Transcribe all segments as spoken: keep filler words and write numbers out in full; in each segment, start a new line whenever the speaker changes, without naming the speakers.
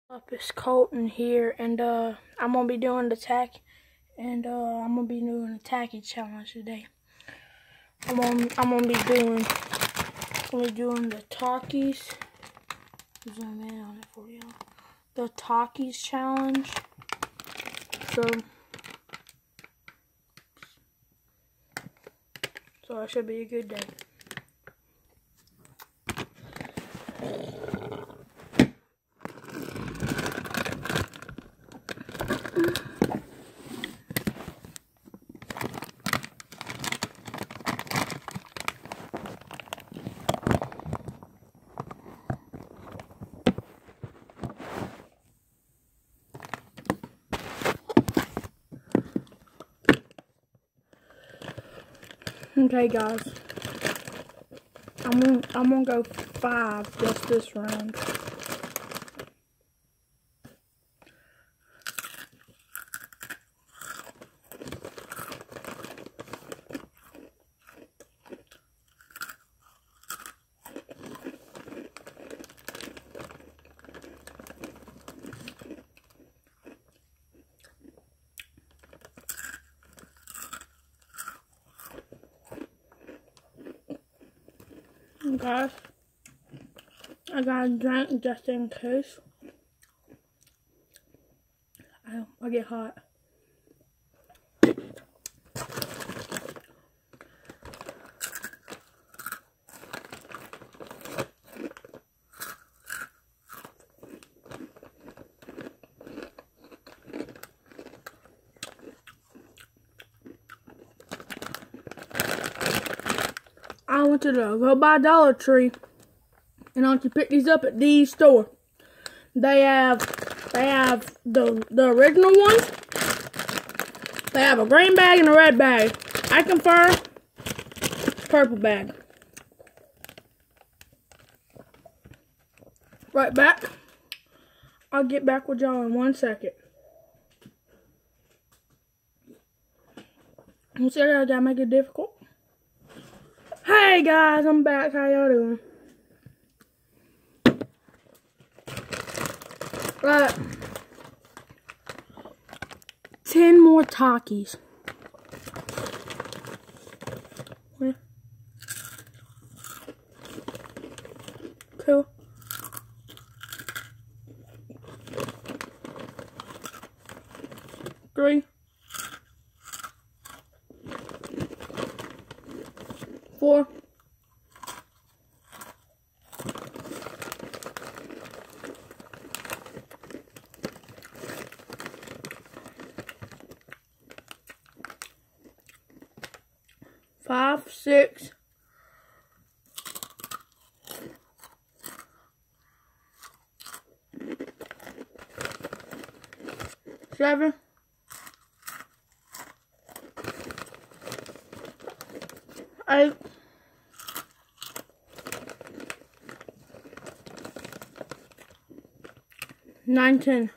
Up, it's Colton here, and uh, I'm gonna be doing the tack, and uh, I'm gonna be doing the tacky challenge today. I'm gonna, I'm gonna be doing, I'm gonna be doing the Takis. Zoom in on it for you. The Takis challenge. So, so it should be a good day. Okay, guys, I'm gonna, I'm gonna go five just this round. Guys, I got a drink just in case I, I get hot. I went to the Go Buy Dollar Tree, and I went to pick these up at Dee's store. They have, they have the the original ones. They have a green bag and a red bag. I prefer purple bag. Right back. I'll get back with y'all in one second. You see how I gotta make it difficult? Hey guys, I'm back. How y'all doing? Right. Ten more Takis. Two. Three. Four. Five, six. Seven. Eight. Nine, ten.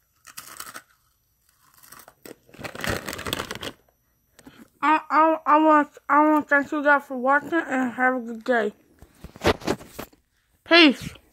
I I I want I want to thank you guys for watching and have a good day. Peace.